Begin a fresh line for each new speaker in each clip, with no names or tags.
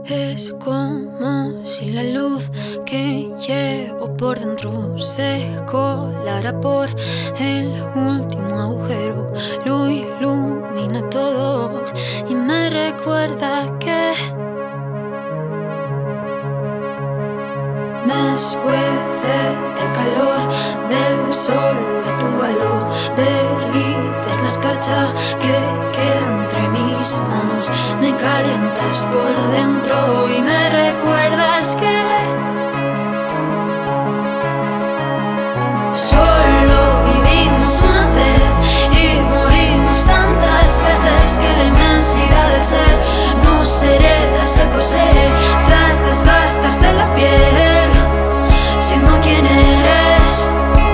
Es como si la luz que llevo por dentro se colara por el último agujero. Lo ilumina todo y me recuerda que me escuece el calor del sol a tu vuelo. Derrites la escarcha que queda entre mis manos. Me calientas por dentro y me recuerdas que solo vivimos una vez y morimos tantas veces que la inmensidad del ser no se hereda, se posee tras desgastarse la piel, siendo quien eres.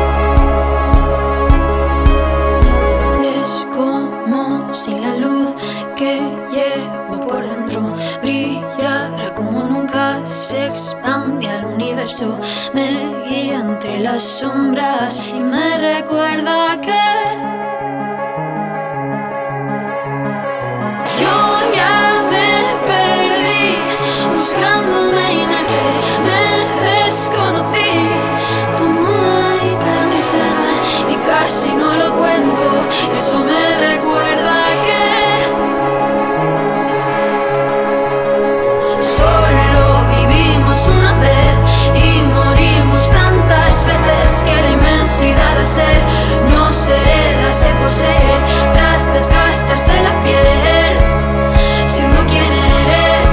Es como si la luz que llevo por dentro brillara como nunca, se expande al universo, me guía entre las sombras y me recuerda que yo ya me perdí buscándome inerte, me desconocí, tu moda y tan tenue y casi no lo cuento. Eso me recuerda que solo vivimos una vez y morimos tantas veces que la inmensidad del ser no se hereda, se posee tras desgastarse la piel, siendo quien eres.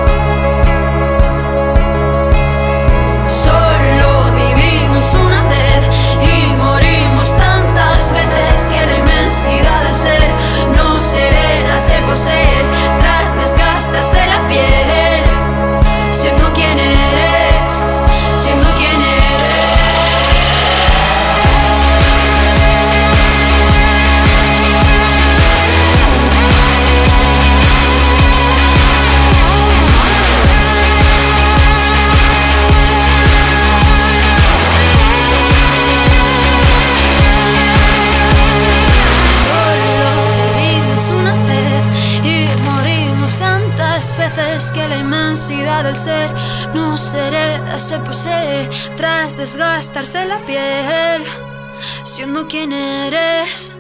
Solo vivimos una vez y morimos tantas veces que la inmensidad del ser no se hereda, se posee tras desgastarse la piel, siendo quien eres, siendo quien eres. Veces que la inmensidad del ser no se hereda, se posee tras desgastarse la piel, siendo quien eres.